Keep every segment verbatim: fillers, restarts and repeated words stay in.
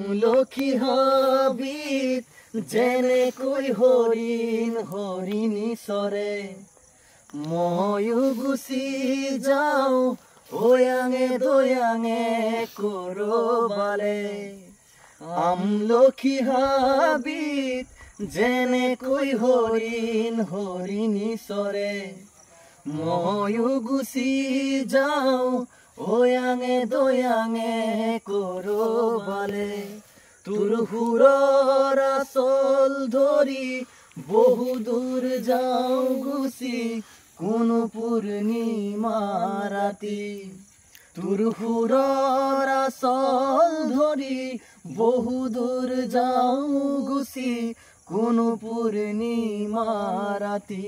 লক্ষী হাবিত যেনেকৈ হৰিণ হৰিণী চৰে, ময়ো গুচি যাওঁ ওয়াঙে দয়াঙে কৰবালে। আমলখি হাবিত যেনেকৈ হৰিণ হৰিণী চৰে, ময়ো গুচি যাওঁ ওয়াঙে দয়াঙে কৰবালে। তোৰ সুৰৰ আচল ধৰি বহু দূৰ যাওঁ গুচি কোনো পূৰ্ণিমা ৰাতি। তোৰ সুৰৰ আচল ধৰি বহু দূৰ যাওঁ গুচি কোনো পূৰ্ণিমা ৰাতি।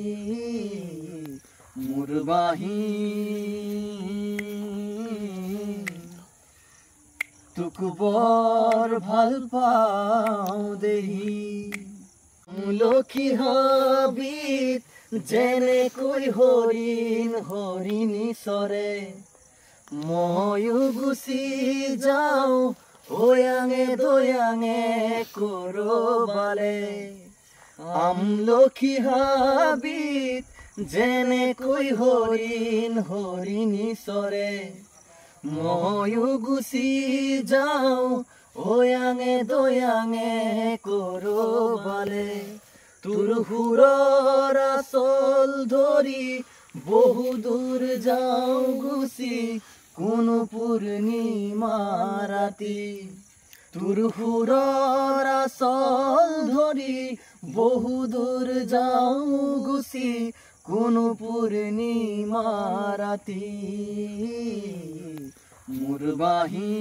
মোৰ বাঁহী তোক বৰ ভাল পাওঁ দেহি। লক্ষী হাবিত যেনেকৈ হৰিণ হৰিণী চৰে, ময়ো গুচি যাওঁ ওয়াঙে দয়াঙে কৰবালে। আমলখি হাবিত যেনেকৈ হৰিণ হৰিণী চৰে, ময়ো গুচি যাওঁ ওয়াঙে দয়াঙে কৰবালে। তোৰ সুৰৰ আচল ধৰি বহু দূৰ যাওঁ গুচি কোনো পূৰ্ণিমা ৰাতি। তোৰ সুৰৰ আচল ধৰি বহু দূৰ যাওঁ গুচি কোনো পূৰ্ণিমা ৰাতি। মোৰ বাঁহী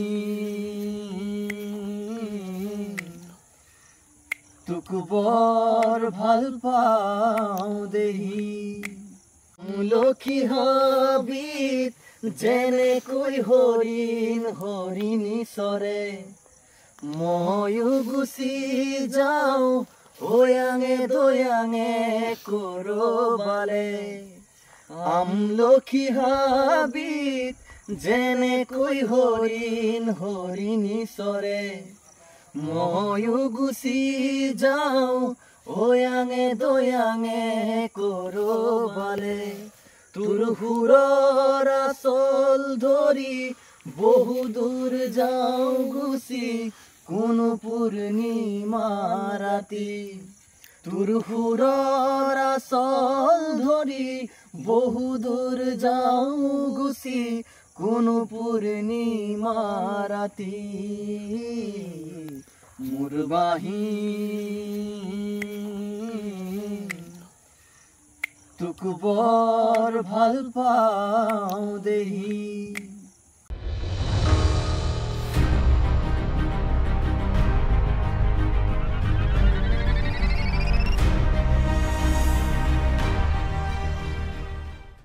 তোক বৰ ভাল পাওঁ দেহি। লক্ষী হাবিত যেনেকৈ হৰিণ হৰিণী চৰে, ময়ো গুচি যাওঁ ওয়াঙে দয়াঙে কৰবালে। আমলখি হাবিত যেনেকৈ হৰিণ হৰিণী চৰে, ময়ো গুচি যাওঁ ওয়াঙে দয়াঙে কৰবালে। তোৰ সুৰৰ আচল ধৰি বহু দূৰ যাওঁ গুচি কোনো পূৰ্ণিমা ৰাতি। তোৰ সুৰৰ আচল ধৰি বহু দূৰ যাওঁ গুচি কোনো পূৰ্ণিমা ৰাতি। মোৰ বাঁহী তোক বৰ ভাল পাওঁ দেহি।